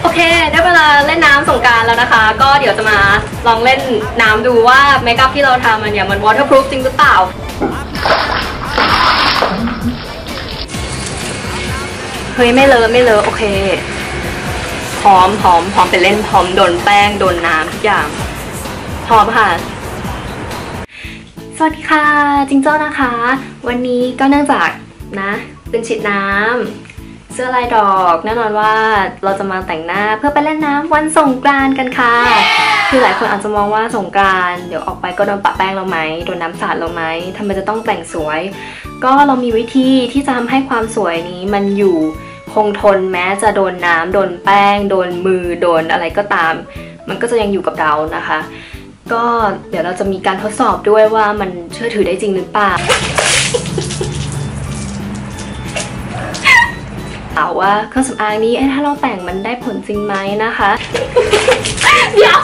อเคได้เวลาเล่นน้ำสงกรานต์แล้วนะคะก็เดี๋ยวจะมาลองเล่นน้ำดูว่าเมคอัพที่เราทำมันเนี่ยมัน waterproof จริงหรือเปล่าเฮ้ยไม่เลอะโอเคพร้อมไปเล่นพร้อมโดนแป้งโดนน้ำทุกอย่างพร้อมค่ะสวัสดีค่ะจิงโจ้นะคะวันนี้ก็เนื่องจากนะเป็นฉีดน้ำเสื้อลายดอกแน่นอนว่าเราจะมาแต่งหน้าเพื่อไปเล่นน้ำวันสงกรานต์กันค่ะคือหลายคนอาจจะมองว่าสงกรานต์เดี๋ยวออกไปก็โดนปะแป้งเราไหมโดนน้ำสาดเราไหมทำไมจะต้องแต่งสวยก็เรามีวิธีที่จะทำให้ความสวยนี้มันอยู่คงทนแม้จะโดนน้ำโดนแป้งโดนมือโดนอะไรก็ตามมันก็จะยังอยู่กับเรานะคะก็เดี๋ยวเราจะมีการทดสอบด้วยว่ามันเชื่อถือได้จริงหรือเปล่าถามว่าเครื่องสำอางนี้ถ้าเราแต่งมันได้ผลจริงไหมนะคะเดี๋ยว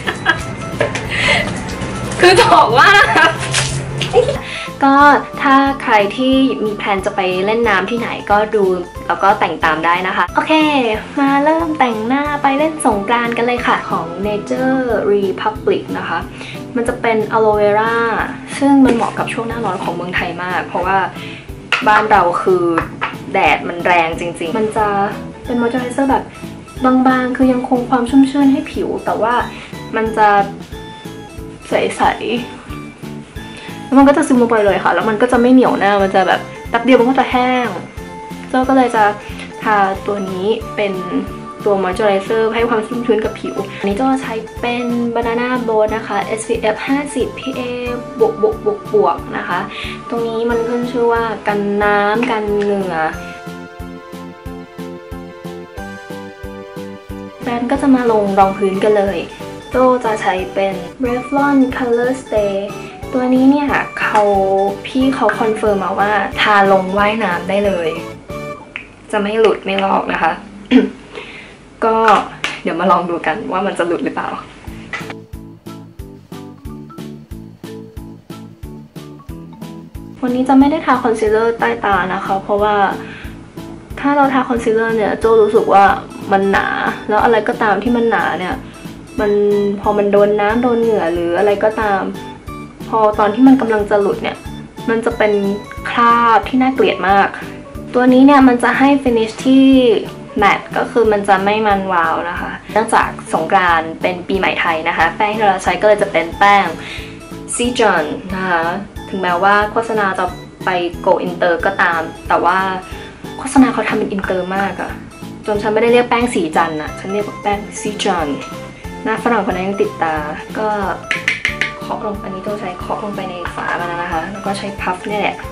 คือจะบอกว่าก็ถ้าใครที่มีแพลนจะไปเล่นน้ำที่ไหนก็ดูแล้วก็แต่งตามได้นะคะโอเคมาเริ่มแต่งหน้าไปเล่นสงกรานต์กันเลยค่ะของ Nature Republic นะคะมันจะเป็นอะโลเวราซึ่งมันเหมาะกับช่วงหน้าร้อนของเมืองไทยมากเพราะว่าบ้านเราคือแดดมันแรงจริงๆมันจะเป็นมอยเจอไรเซอร์แบบบางๆคือยังคงความชุ่มชื่นให้ผิวแต่ว่ามันจะใสๆแล้วมันก็จะซึมลงไปเลยค่ะแล้วมันก็จะไม่เหนียวหน้ามันจะแบบแป๊บเดียวมันก็จะแห้งเจ้าก็เลยจะทาตัวนี้เป็นตัวมอยเจอไรเซอร์ให้ความชุ่มชื้นกับผิวอันนี้เจ้าใช้เป็น Banana Boat นะคะ SPF 50 PA บวกนะคะตรงนี้มันขึ้นชื่อว่ากันน้ำกันเหงื่อแบรนด์ก็จะมาลงรองพื้นกันเลยโจ้จะใช้เป็น Revlon Color Stay ตัวนี้เนี่ยพี่เขาคอนเฟิร์มมาว่าทาลงว่ายน้ำได้เลยจะไม่หลุดไม่ลอกนะคะ ก็เดี๋ยวมาลองดูกันว่ามันจะหลุดหรือเปล่าวันนี้จะไม่ได้ทาคอนซีลเลอร์ใต้ตานะคะเพราะว่าถ้าเราทาคอนซีลเลอร์เนี่ยโจรู้สึกว่ามันหนาแล้วอะไรก็ตามที่มันหนาเนี่ยมันพอมันโดนน้ำโดนเหงื่อหรืออะไรก็ตามพอตอนที่มันกำลังจะหลุดเนี่ยมันจะเป็นคราบที่น่าเกลียดมากตัวนี้เนี่ยมันจะให้ฟินิชที่แมตต์ก็คือมันจะไม่มันวาวนะคะเนื่องจากสงกรานต์เป็นปีใหม่ไทยนะคะแป้งที่เราใช้ก็เลยจะเป็นแป้งซีจอนนะคะถึงแม้ว่าโฆษณาจะไปโกอินเตอร์ก็ตามแต่ว่าโฆษณาเขาทำเป็นอินเตอร์มากอะจนฉันไม่ได้เรียกแป้งสีจันอะฉันเรียกว่าแป้งซีจอนหน้าฝรั่งคนนั้นยังติดตาก็เคาะลงอันนี้ต้องใช้เคาะลงไปในฝามันนะคะแล้วก็ใช้พัฟนี่แหละ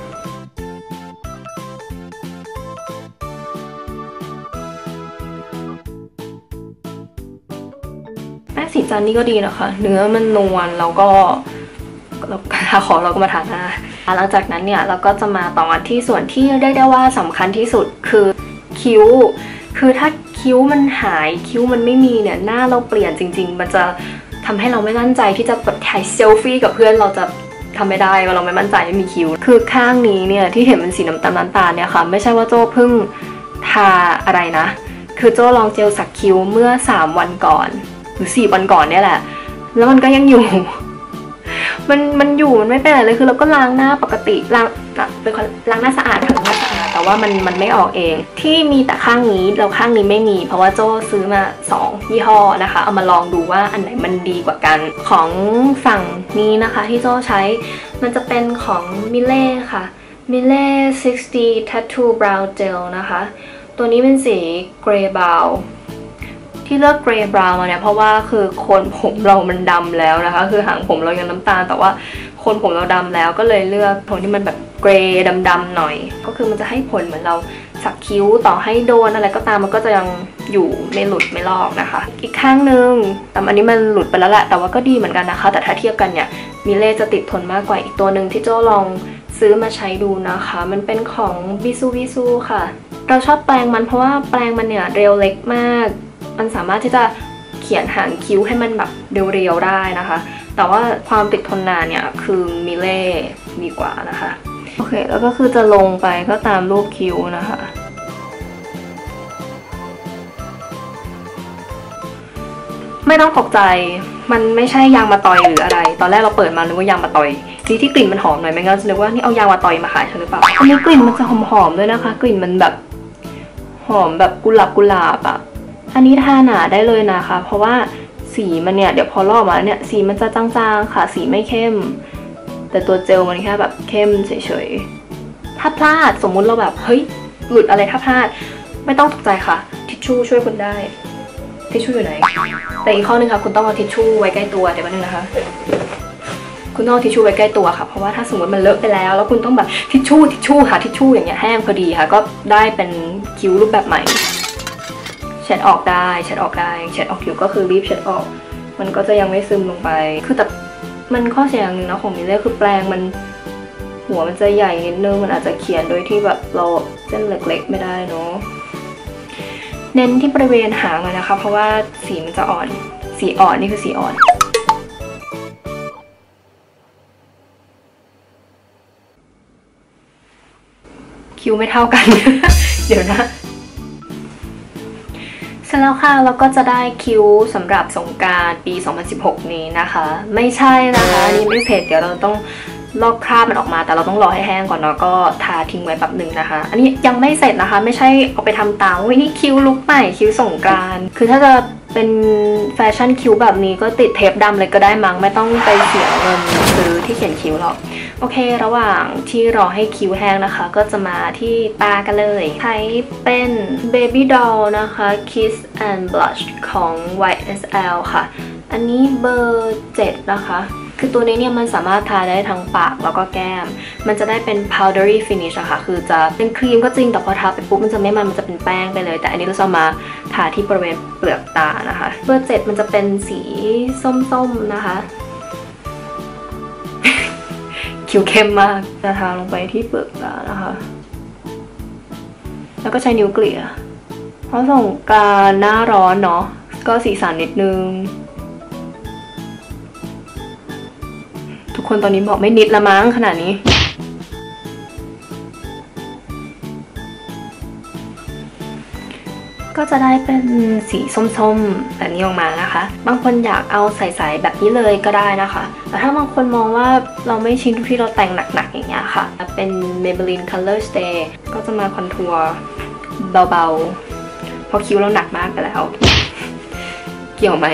แป้งสีจันนี่ก็ดีนะคะเนื้อมันนวลแล้วก็ทาขอเราก็มาทาหน้าหลังจากนั้นเนี่ยเราก็จะมาต่อที่ส่วนที่เรียกได้ว่าสำคัญที่สุดคือคิ้วคือถ้าคิ้วมันหายคิ้วมันไม่มีเนี่ยหน้าเราเปลี่ยนจริงๆมันจะทำให้เราไม่มั่นใจที่จะแบบถ่ายเซลฟี่กับเพื่อนเราจะทำไม่ได้ว่าเราไม่มั่นใจไม่มีคิ้วคือข้างนี้เนี่ยที่เห็นเป็นสีน้ำตาลเนี่ยค่ะไม่ใช่ว่าโจ้เพิ่งทาอะไรนะคือโจ้ลองเจลสักคิ้วเมื่อ3 วันก่อนหรือ4 วันก่อนเนี่ยแหละแล้วมันก็ยังอยู่มันอยู่มันไม่เป็นอะไรเลยคือเราก็ล้างหน้าปกติล้างหน้าสะอาดค่ะล้างหน้าสะอาดแต่ว่ามันไม่ออกเองที่มีแต่ข้างนี้แล้วข้างนี้ไม่มีเพราะว่าโจ้ซื้อมา2 ยี่ห้อนะคะเอามาลองดูว่าอันไหนมันดีกว่ากันของฝั่งนี้นะคะที่โจ้ใช้มันจะเป็นของมิเล่ค่ะมิเล่60 Tattoo Brow Gel นะคะตัวนี้เป็นสีเกรย์บราวน์ที่เลือกเกรย์บราวน์มาเนี่ยเพราะว่าคือโคนผมเรามันดำแล้วนะคะคือหางผมเรายังน้ำตาลแต่ว่าโคนผมเราดำแล้วก็เลยเลือกโทนที่มันแบบเกรย์ดำๆหน่อยก็คือมันจะให้ผลเหมือนเราสักคิ้วต่อให้โดนอะไรก็ตามมันก็จะยังอยู่ไม่หลุดไม่ลอกนะคะอีกข้างนึงแต่อันนี้มันหลุดไปแล้วแหละแต่ว่าก็ดีเหมือนกันนะคะแต่ถ้าเทียบกันเนี่ยมิเล่จะติดทนมากกว่าอีกตัวหนึ่งที่โจ้ลองซื้อมาใช้ดูนะคะมันเป็นของวิซูค่ะเราชอบแปรงมันเพราะว่าแปรงมันเนี่ยเรียวเล็กมากมันสามารถที่จะเขียนหางคิ้วให้มันแบบเรียวๆได้นะคะแต่ว่าความติดทนนานเนี่ยคือมิเล่ดีกว่านะคะโอเคแล้วก็คือจะลงไปก็ตามรูปคิ้วนะคะไม่ต้องตกใจมันไม่ใช่ยางมะตอยหรืออะไรตอนแรกเราเปิดมานึกว่ายางมะตอยดีที่กลิ่นมันหอมหน่อยไม่งั้นจะนึกว่านี่เอายางมะตอยมาขายฉันหรือเปล่าอันนี้กลิ่นมันจะหอมๆด้วยนะคะกลิ่นมันแบบหอมแบบกุหลาบอะอันนี้ทาหนาได้เลยนะคะเพราะว่าสีมันเนี่ยเดี๋ยวพอลอกมาเนี่ยสีมันจะจางๆค่ะสีไม่เข้มแต่ตัวเจลมันแค่แบบเข้มเฉยๆถ้าพลาดสมมุติเราแบบเฮ้ยหลุดอะไรถ้าพลาดไม่ต้องตกใจค่ะทิชชู่ช่วยคุณได้ทิชชู่อยู่ไหนแต่อีกข้อนึงค่ะคุณต้องเอาทิชชู่ไว้ใกล้ตัวเดี๋ยวแป๊บนึงนะคะคุณต้องเอาทิชชู่ไว้ใกล้ตัวค่ะเพราะว่าถ้าสมมติมันเลอะไปแล้วคุณต้องแบบทิชชู่หาทิชชู่อย่างเงี้ยแห้งพอดีค่ะก็ได้เป็นคิ้วรูปแบบใหม่เช็ดออกได้เช็ดออกอยู่ก็คือรีบเช็ดออกมันก็จะยังไม่ซึมลงไปคือแต่มันข้อเสียอย่างนึงนะของมิเล่คือแปรงมันหัวมันจะใหญ่นิดนึงมันอาจจะเขียนโดยที่แบบเราเส้นเล็กๆไม่ได้เนาะเน้นที่บริเวณหางเลยนะคะเพราะว่าสีมันจะอ่อนสีอ่อนนี่คือสีอ่อนคิ้วไม่เท่ากัน เดี๋ยวนะเสร็จแล้วค่ะเราก็จะได้คิ้วสำหรับสงกรานต์ปี 2016 นี้นะคะไม่ใช่นะคะนี่ไม่เสร็จเดี๋ยวเราต้องลอกคราบมันออกมาแต่เราต้องรอให้แห้งก่อนเนาะก็ทาทิ้งไว้แป๊บหนึ่งนะคะอันนี้ยังไม่เสร็จนะคะไม่ใช่เอาไปทำตามวินี่คิ้วลุคใหม่คิ้วสงกรานต์คือถ้าจะเป็นแฟชั่นคิ้วแบบนี้ก็ติดเทปดำเลยก็ได้มั้งไม่ต้องไปเสียเงินซื้อที่เขียนคิ้วหรอกโอเคระหว่างที่รอให้คิ้วแห้งนะคะก็จะมาที่ตากันเลยใช้เป็น Baby Doll นะคะ Kiss and Blush ของ YSL ค่ะอันนี้เบอร์ 7 นะคะคือตัวนี้เนี่ยมันสามารถทาได้ทั้งปากแล้วก็แก้มมันจะได้เป็น powdery finish อะค่ะคือจะเป็นครีมก็จริงแต่พอทาไปปุ๊บมันจะไม่มันจะเป็นแป้งไปเลยแต่อันนี้เราจะมาทาที่บริเวณเปลือกตานะคะเบอร์ 7มันจะเป็นสีส้มๆนะคะ คิ้วเข้มมากจะทาลงไปที่เปลือกตานะคะแล้วก็ใช้นิ้วเกลี่ยเพราะสงกรานต์หน้าร้อนเนาะก็สีสันนิดนึงทุกคนตอนนี้บอกไม่นิดละมั้งขนาดนี้ก็จะได้เป็นสีส้มๆแบบนี้ออกมานะคะบางคนอยากเอาใสๆแบบนี้เลยก็ได้นะคะแต่ถ้าบางคนมองว่าเราไม่ชินทุกที่เราแต่งหนักๆอย่างเงี้ยค่ะเป็น Maybelline Color Stay ก็จะมาคอนทัวร์เบาๆเพราะคิ้วเราหนักมากไปแล้วเกี่ยวไหม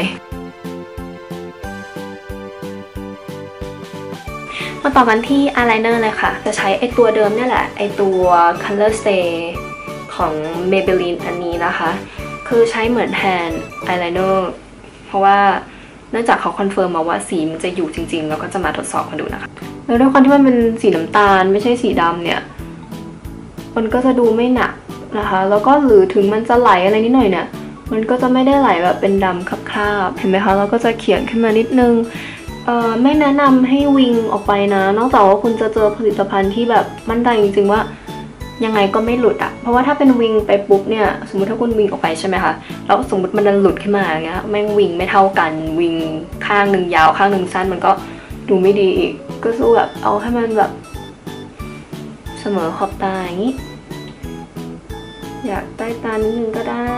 มาต่อกันที่อายไลเนอร์เลยค่ะจะใช้ไอตัวเดิมนี่แหละไอตัว Color Stay ของ Maybelline อันนี้นะคะคือใช้เหมือนแทนอายไลเนอร์เพราะว่าเนื่องจากเขาคอนเฟิร์มมาว่าสีมันจะอยู่จริงๆแล้วก็จะมาทดสอบกันดูนะคะแล้วด้วยความที่มันเป็นสีน้ำตาลไม่ใช่สีดำเนี่ยมันก็จะดูไม่หนักนะคะแล้วก็หรือถึงมันจะไหลอะไรนิดหน่อยเนี่ยมันก็จะไม่ได้ไหลแบบเป็นดำคราบๆเห็นไหมคะแล้วก็จะเขียนขึ้นมานิดนึงไม่แนะนำให้วิงออกไปนะนอกจากว่าคุณจะเจอผลิตภัณฑ์ที่แบบมั่นใจจริงๆว่ายังไงก็ไม่หลุดอะเพราะว่าถ้าเป็นวิงไปปุ๊บเนี่ยสมมติถ้าคุณวิงออกไปใช่ไหมคะแล้วสมมติมันหลุดขึ้นมาอย่างเงี้ยแม่งวิงไม่เท่ากันวิงข้างหนึ่งยาวข้างหนึ่งสั้นมันก็ดูไม่ดีอีกก็สู้แบบเอาให้มันแบบเสมอขอบตาอย่างนี้อยากใต้ตานิดนึงก็ได้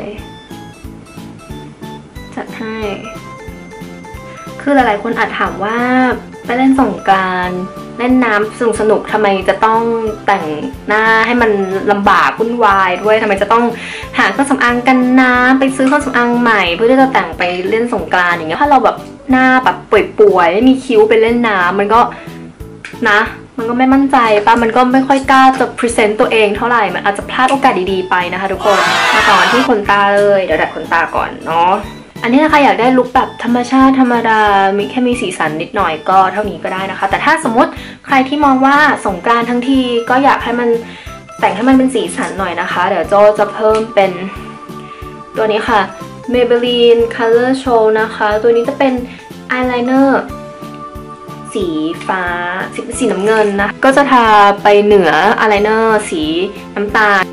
จัดให้คือหลายๆคนอาจถามว่าไปเล่นสงกรานต์เล่นน้ำสนุกทำไมจะต้องแต่งหน้าให้มันลำบากวุ่นวายด้วยทำไมจะต้องหาเครื่องสำอางกันน้ำไปซื้อเครื่องสำอางใหม่เพื่อที่จะแต่งไปเล่นสงกรานต์อย่างเงี้ยถ้าเราแบบหน้าแบบป่วยๆไม่มีคิ้วไปเล่นน้ำมันก็นะมันก็ไม่มั่นใจป่ะมันก็ไม่ค่อยกล้าจะพรีเซนต์ตัวเองเท่าไหร่มันอาจจะพลาดโอกาสดีๆไปนะคะทุกคนมาต่อที่ขนตาเลยเดี๋ยวดัดขนตาก่อนเนาะอันนี้นะคะอยากได้ลุคแบบธรรมชาติธรรมดามีแค่มีสีสันนิดหน่อยก็เท่านี้ก็ได้นะคะแต่ถ้าสมมติใครที่มองว่าสงกรานต์ทั้งทีก็อยากให้มันแต่งให้มันเป็นสีสันหน่อยนะคะเดี๋ยวโจจะเพิ่มเป็นตัวนี้ค่ะ Maybelline Color Show นะคะตัวนี้จะเป็นอายไลเนอร์สีฟ้าสีน้ำเงินนะก็จะทาไปเหนืออายไลเนอร์สีน้ำตาล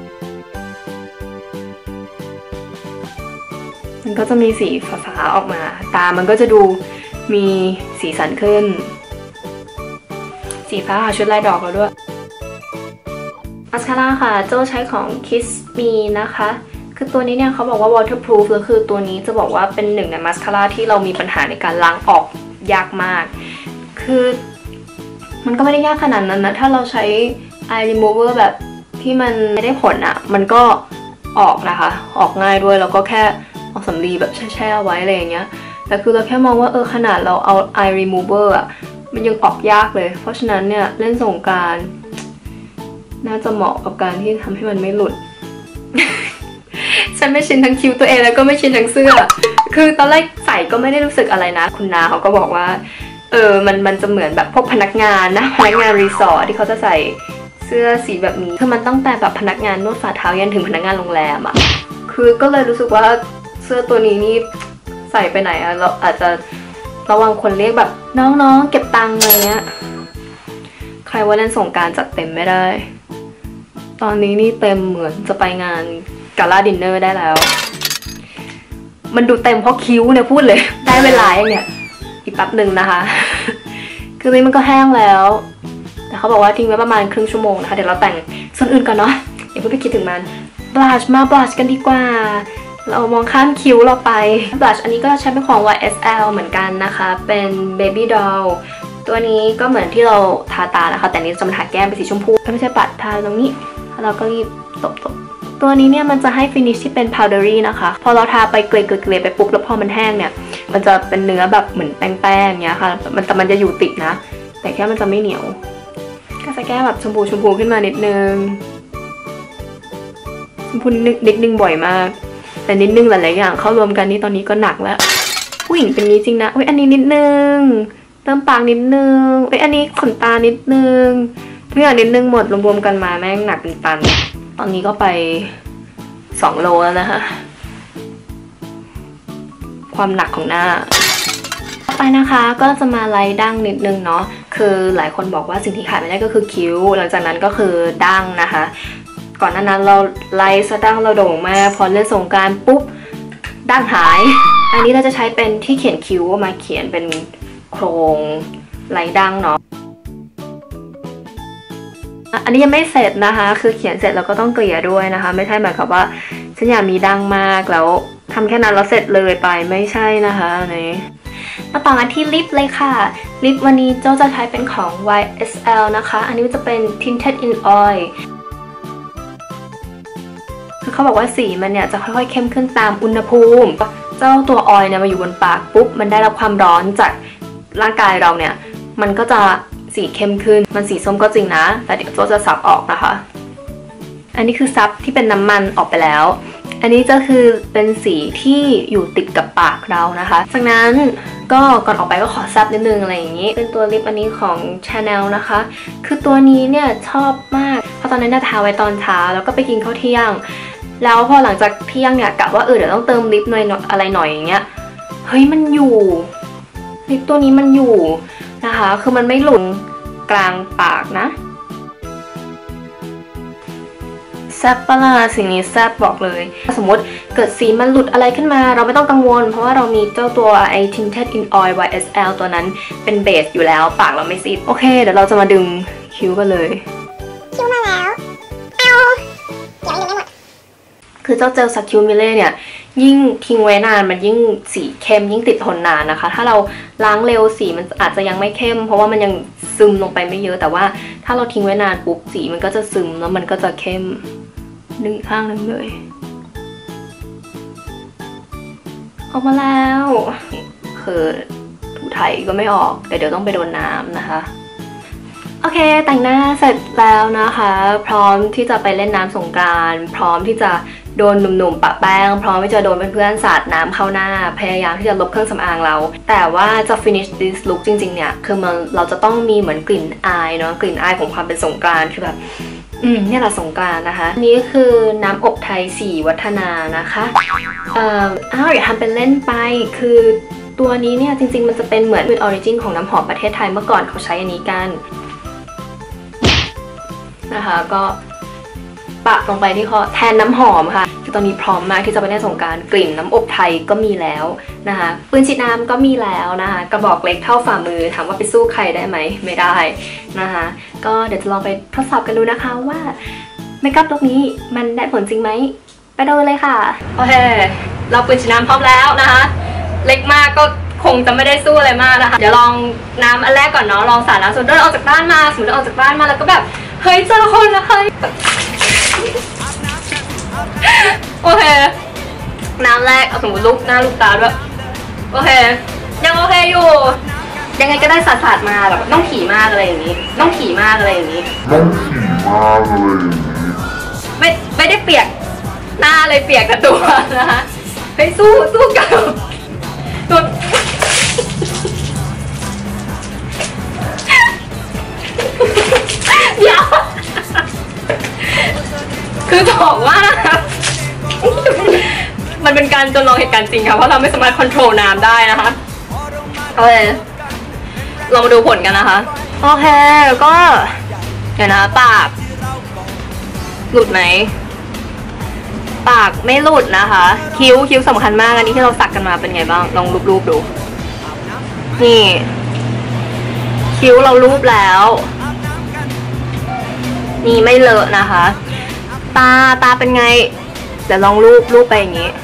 มันก็จะมีสีฟ้าๆออกมาตามันก็จะดูมีสีสันขึ้นสีฟ้าชุดลายดอกแล้วด้วยมาสคาร่าค่ะโจใช้ของ Kiss Me นะคะคือตัวนี้เนี่ยเขาบอกว่า waterproof แล้วคือตัวนี้จะบอกว่าเป็นหนึ่งในมาสคาร่าที่เรามีปัญหาในการล้างออกยากมากคือมันก็ไม่ได้ยากขนาดนั้นนะถ้าเราใช้ eye remover แบบที่มันไม่ได้ผลอ่ะมันก็ออกนะคะออกง่ายด้วยแล้วก็แค่เอาสำลีแบบแช่ๆไว้อะไรอย่างเงี้ยแต่คือเราแค่มองว่าขนาดเราเอา eye remover อ่ะมันยังออกยากเลยเพราะฉะนั้นเนี่ยเล่นสงกรานต์น่าจะเหมาะกับการที่ทำให้มันไม่หลุด ฉันไม่ชินทั้งคิ้วตัวเองแล้วก็ไม่ชินทั้งเสื้อคือตอนแรกใส่ก็ไม่ได้รู้สึกอะไรนะคุณนาเขาก็บอกว่ามันจะเหมือนแบบพวกพนักงานนะพนักงานรีสอร์ทที่เขาจะใส่เสื้อสีแบบนี้คือมันตั้งแต่แบบพนักงานนวดฝ่าเท้ายันถึงพนักงานโรงแรมอ่ะคือก็เลยรู้สึกว่าเสื้อตัวนี้นี่ใส่ไปไหนอะเราอาจจะระวังคนเรียกแบบน้องๆเก็บตังค์อะไรเงี้ยใครว่าเล่นสงกรานต์จัดเต็มไม่ได้ตอนนี้นี่เต็มเหมือนจะไปงานกาล่าดินเนอร์ได้แล้วมันดูเต็มเพราะคิ้วเนี่ยพูดเลยได้เวลาอย่างเนี่ยอีกแป๊บหนึ่งนะคะคือนี้มันก็แห้งแล้วแต่เขาบอกว่าทิ้งไว้ประมาณครึ่งชั่วโมงนะคะเดี๋ยวเราแต่งส่วนอื่นก่อนเนาะอย่าเพิ่งไปคิดถึงมันบลัชมาบลัชกันดีกว่าเรามองข้ามคิ้วเราไปบลัชอันนี้ก็ใช้เป็นของ YSL เหมือนกันนะคะเป็น Baby Doll ตัวนี้ก็เหมือนที่เราทาตานะคะแต่นี้จะมาทาแก้มเป็นสีชมพูไม่ใช่ปัดทาตรงนี้แล้วเราก็รีบตบตัวนี้เนี่ยมันจะให้ฟินิชที่เป็น powdery นะคะพอเราทาไปเกลี่ยไปปุ๊บแล้วพอมันแห้งเนี่ยมันจะเป็นเนื้อแบบเหมือนแป้งๆเนี้ยค่ะมันจะอยู่ติดนะแต่แค่มันจะไม่เหนียวก็จะแก้แบบชมพูขึ้นมานิดนึงชมพูนิดนึงบ่อยมากแต่นิดนึงหลายๆอย่างเข้ารวมกันนี่ตอนนี้ก็หนักแล้วผู้หญิงเป็นนี้จริงนะอันนี้นิดนึงเติมปากนิดนึงอันนี้ขนตานิดนึงทุกอย่างนิดนึงหมดรวมๆกันมาแม่งหนักเป็นตันตอนนี้ก็ไป2 โลแล้วนะคะความหนักของหน้าต่อไปนะคะก็จะมาไล่ดั้งนิดนึงเนาะคือหลายคนบอกว่าสิ่งที่ขาดไม่ได้ก็คือคิ้วหลังจากนั้นก็คือดั้งนะคะก่อนหน้านั้นเราไล่ซะดั้งเราโด่งมากพอเล่นสงกรานต์ปุ๊บดั้งหายอันนี้เราจะใช้เป็นที่เขียนคิ้วมาเขียนเป็นโครงไล่ดั้งเนาะอันนี้ยังไม่เสร็จนะคะคือเขียนเสร็จแล้วก็ต้องเกลี่ยด้วยนะคะไม่ใช่หมายความว่าฉันอยากมีดั้งมากแล้วทำแค่นั้นแล้วเสร็จเลยไปไม่ใช่นะคะนี่มาต่อกันที่ลิปเลยค่ะลิปวันนี้เจ้าจะใช้เป็นของ YSL นะคะอันนี้จะเป็น Tinted in Oil คือเขาบอกว่าสีมันเนี่ยจะค่อยๆเข้มขึ้นตามอุณหภูมิเจ้าตัวออยล์เนี่ยมาอยู่บนปากปุ๊บมันได้รับความร้อนจากร่างกายเราเนี่ยมันก็จะสีเข้มขึ้นมันสีส้มก็จริงนะแต่เดี๋ยวโจจะซับออกนะคะอันนี้คือซับที่เป็นน้ำมันออกไปแล้วอันนี้จะคือเป็นสีที่อยู่ติดกับปากเรานะคะจากนั้นก็ก่อนออกไปก็ขอซับนิดนึงอะไรอย่างนี้เป็นตัวลิปอันนี้ของ Chanel นะคะคือตัวนี้เนี่ยชอบมากเพราะตอนนั้นทาไว้ตอนเช้าแล้วก็ไปกินข้าวเที่ยงแล้วพอหลังจากเที่ยงเนี่ยกะว่าเดี๋ยวต้องเติมลิปหน่อยอะไรหน่อยอย่างเงี้ยเฮ้ยมันอยู่ลิปตัวนี้มันอยู่นะคะคือมันไม่หลุดกลางปากนะแซ่บปะล่ะสิ่งนี้แซ่บบอกเลยสมมติเกิดสีมันหลุดอะไรขึ้นมาเราไม่ต้องกังวลเพราะว่าเรามีเจ้าตัวไอ้ Tinted in Oil YSL ตัวนั้นเป็นเบสอยู่แล้วปากเราไม่ซีดโอเคเดี๋ยวเราจะมาดึงคิ้วกันเลยคิ้วมาแล้วเอาเดี๋ยวยังไม่หมดคือเจ้าเจลซักคิวมิเล่เนี่ยยิ่งทิ้งไว้นานมันยิ่งสีเข้มยิ่งติดทนนานนะคะถ้าเราล้างเร็วสีมันอาจจะยังไม่เข้มเพราะว่ามันยังซึมลงไปไม่เยอะแต่ว่าถ้าเราทิ้งไว้นานปุ๊บสีมันก็จะซึมแล้วมันก็จะเข้มดึงข้างนึงเลยออกมาแล้วคือถูไถก็ไม่ออกเดี๋ยวต้องไปโดนน้ำนะคะโอเคแต่งหน้าเสร็จแล้วนะคะพร้อมที่จะไปเล่นน้ำสงกรานต์พร้อมที่จะโดนหนุ่มๆปะแป้งพร้อมที่จะโดนเพื่อนๆสาดน้ำเข้าหน้าพยายามที่จะลบเครื่องสำอางเราแต่ว่าจะ finish this look จริงๆเนี่ยคือเราจะต้องมีเหมือนกลิ่นอายเนาะกลิ่นอายของความเป็นสงกรานต์คือแบบเนี่ยแหละสงกรานต์นะคะนี่คือน้ำอบไทย4วัฒนานะคะอย่าทำเป็นเล่นไปคือตัวนี้เนี่ยจริงๆมันจะเป็นเหมือนออริจินของน้ำหอมประเทศไทยเมื่อก่อนเขาใช้อันนี้กันนะคะก็ปะลงไปที่คอแทนน้ำหอมค่ะคือตอนนี้พร้อมมากที่จะไปเล่นสงกรานต์กลิ่นน้ำอบไทยก็มีแล้วนะคะปืนฉีดน้ำก็มีแล้วนะคะกระบอกเล็กเท่าฝ่ามือถามว่าไปสู้ใครได้ไหมไม่ได้นะคะก็เดี๋ยวจะลองไปทดสอบกันดูนะคะว่าเมคอัพลุคนี้มันได้ผลจริงไหมไปดูเลยค่ะโอเคเราปืนฉีดน้ำพร้อมแล้วนะคะเล็กมากก็คงจะไม่ได้สู้อะไรมากนะคะเดี๋ยวลองน้ำอันแรกก่อนเนาะลองสาดน้ำสมมติเดินออกจากบ้านมาสมมติเดินออกจากบ้านมาแล้วก็แบบเฮ้ยเจอคนแล้วเฮ้ยโอเคน้ำแรกเอาสมมติลูกหน้าลูกตาด้วยโอเคยังโอเคอยู่ยังไงก็ได้สาดมาแบบต้องขี่มากอะไรอย่างนี้ต้องขี่มากอะไรอย่างนี้ไม่ได้เปียกหน้าเลยเปียกกับตัวนะคะไปสู้กับตัวเดี๋ยวคือบอกว่ามันเป็นการจำลองเหตุการณ์จริงค่ะเพราะเราไม่สามารถควบคุมน้ำได้นะคะโอเคเรามาดูผลกันนะคะโอเคก็เดี๋ยวนะปากหลุดไหมปากไม่หลุดนะคะคิ้วสำคัญมากอันนี้ที่เราสักกันมาเป็นไงบ้างลองรูปดูนี่คิ้วเรารูปแล้วนี่ไม่เลอะนะคะตาเป็นไงเดี๋ยวลองรูปไปอย่างนี้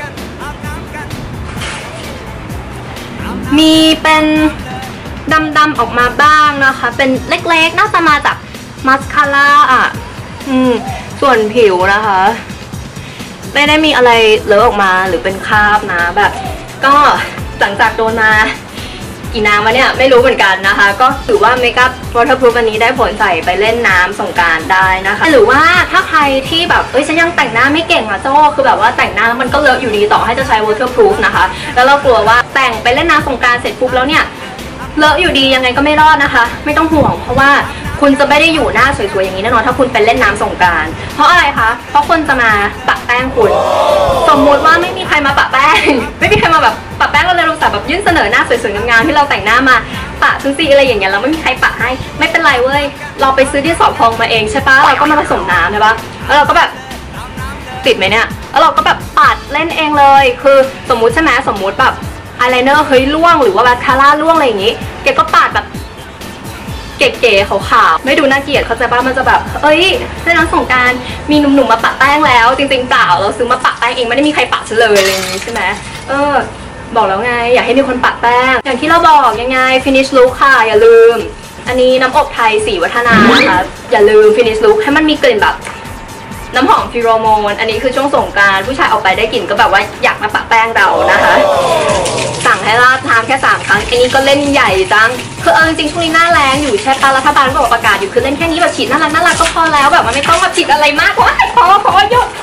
มีเป็นดำๆออกมาบ้างนะคะเป็นเล็กๆน่าจะมาจากมัสคาร่าอ่ะส่วนผิวนะคะไม่ได้มีอะไรเลอะออกมาหรือเป็นคราบนะแบบก็หลังจากโดนมากี่น้ำมาเนี่ยไม่รู้เหมือนกันนะคะก็ถือว่าเมคอัพวอเตอร์พรูฟอันนี้ได้ผลใส่ไปเล่นน้ำสงกรานต์ได้นะคะหรือว่าถ้าใครที่แบบฉันยังแต่งหน้าไม่เก่งอ่ะโจ้คือแบบว่าแต่งหน้าแล้วมันก็เลอะอยู่ดีต่อให้จะใช้วอเตอร์พรูฟนะคะแล้วเรากลัวว่าแต่งไปเล่นน้ำสงกรานต์เสร็จปุ๊บแล้วเนี่ยเลอะอยู่ดียังไงก็ไม่รอดนะคะไม่ต้องห่วงเพราะว่าคุณจะไม่ได้อยู่หน้าสวยๆอย่างนี้แน่นอนถ้าคุณไปเล่นน้ำสงกรานต์เพราะอะไรคะเพราะคนจะมาปะแป้งคุณสมมุติว่าไม่มีใครมาปะแป้งไม่มีใครมาแบบปะแป้งเราเลยรู้สึกแบบยื่นเสนอหน้าสวยๆงามๆที่เราแต่งหน้ามาปะซีอะไรอย่างเงี้ยแล้วไม่มีใครปะให้ไม่เป็นไรเว้ยเราไปซื้อที่สอบพองมาเองใช่ปะเราก็มาผสมน้ำใช่ปะแล้วเราก็แบบติดไหมเนี่ยแล้วเราก็แบบปัดเล่นเองเลยคือสมมุติใช่ไหมสมมุติแบบอายไลเนอร์เฮ้ยร่วงหรือว่ามาสคาร่าร่วงอะไรอย่างงี้แกก็ปาดแบบเก๋ๆขาวๆไม่ดูน่าเกลียดเขาใจป่ะมันจะแบบเล่นน้ำสงกรานต์มีหนุ่มๆมาปะแป้งแล้วจริงๆเปล่าเราซื้อมาปะแป้งเองไม่ได้มีใครปะฉันเลยอะไรอย่างงี้ใช่ไหมบอกแล้วไงอยากให้มีคนปะแป้งอย่างที่เราบอกยังไง finish look ค่ะอย่าลืมอันนี้น้ำอบไทยสีวัฒนานะคะอย่าลืม finish look ให้มันมีกลิ่นแบบน้ำหอมฟิโรโมนอันนี้คือช่วงสงกรานต์ผู้ชายออกไปได้กลิ่นก็แบบว่าอยากมาปะแป้งเรานะคะสั่งให้ราดน้ำแค่3 ครั้งอันนี้ก็เล่นใหญ่จังคือจริงๆช่วงนี้หน้าแรงอยู่ใช่ปะรัฐบาลก็บอกประกาศอยู่คือเล่นแค่นี้แบบฉีดน่ารักก็พอแล้วแบบมันไม่ต้องมาฉีดอะไรมากพอหยุด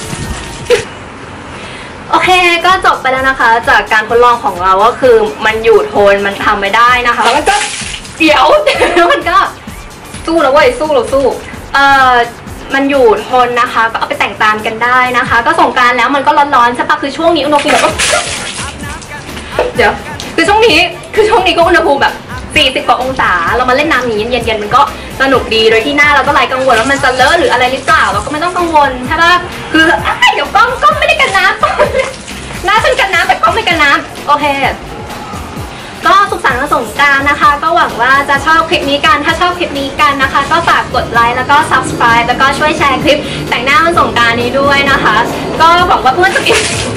โอเคก็จบไปแล้วนะคะจากการทดลองของเราก็คือมันอยู่ทนมันทำไม่ได้นะคะแล้วมันก็เดี๋ยวมันก็สู้แล้วเว้ยสู้มันอยู่ทนนะคะก็เอาไปแต่งตามกันได้นะคะก็สงกรานต์แล้วมันก็ร้อนๆใช่ปะคือช่วงนี้อุณหภูมิแบบเดี๋ยวคือช่วงนี้ก็อุณหภูมิแบบ40 กว่าองศาเรามาเล่นน้ำอย่างนี้เย็นๆมันก็สนุกดีโดยที่หน้าเราก็ไร้กังวลว่ามันจะเลอะหรืออะไรหรือเปล่าเราก็ไม่ต้องกังวลใช่ปะคือเดี๋ยวกล้องไม่ได้กันน้ำหน้าฉันกันน้ำแต่กล้องไม่กันน้ำโอเคก็สุขสันต์วันสงกรานต์นะคะก็หวังว่าจะชอบคลิปนี้กันถ้าชอบคลิปนี้กันนะคะก็ฝากกดไลค์แล้วก็ subscribe แล้วก็ช่วยแชร์คลิปแต่งหน้าวันสงกรานต์นี้ด้วยนะคะก็หวังว่าเพื่อนจะ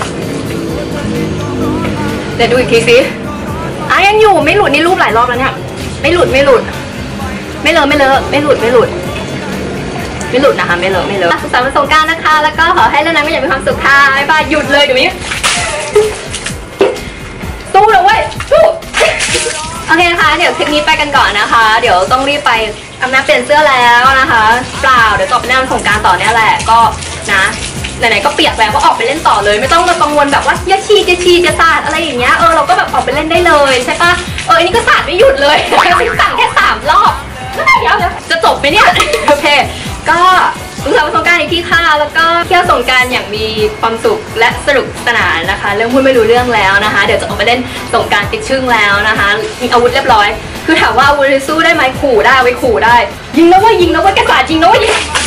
เดี๋ยวดูอีกทีสิยังอยู่ไม่หลุดนี่รูปหลายรอบแล้วเนี่ยไม่หลุดไม่เลอะไม่หลุดนะคะไม่เลอะสุขสันต์วันสงกรานต์นะคะแล้วก็ขอให้เล่นน้ำก็อย่ามีความสุขค่ะบ๊ายบายหยุดเลยเดี๋ยวนี้สู้เลยเว้ยสู้โอเคนะคะเดี๋ยวคลิปนี้ไปกันก่อนนะคะเดี๋ยวต้องรีบไปอาบน้ำเปลี่ยนเสื้อแล้วนะคะเปล่าเดี๋ยวต่อไปเล่นสงกรานต์ต่อเนี่ยแหละก็นะไหนๆก็เปียกแล้วก็ออกไปเล่นต่อเลยไม่ต้องมากังวลแบบว่าจะสาดอะไรอย่างเงี้ยเราก็แบบออกไปเล่นได้เลยใช่ปะอันนี้ก็สาดไม่หยุดเลยสั่งแค่3 รอบเดี๋ยวจะจบไหมเนี่ยโอเคก็สุขสันต์วันสงกรานต์อีกที่ค่ะแล้วก็เที่ยวสงกรานต์อย่างมีความสุขและสนุกสนานนะคะเรื่องพูดไม่รู้เรื่องแล้วนะคะเดี๋ยวจะออกไปเล่นสงกรานต์ติดชึ่งแล้วนะคะมีอาวุธเรียบร้อยคือถามว่าอาวุธสู้ได้ไหมขู่ได้ไว้ขู่ได้ยิงแล้วว่าแกสาดจริงนะว่า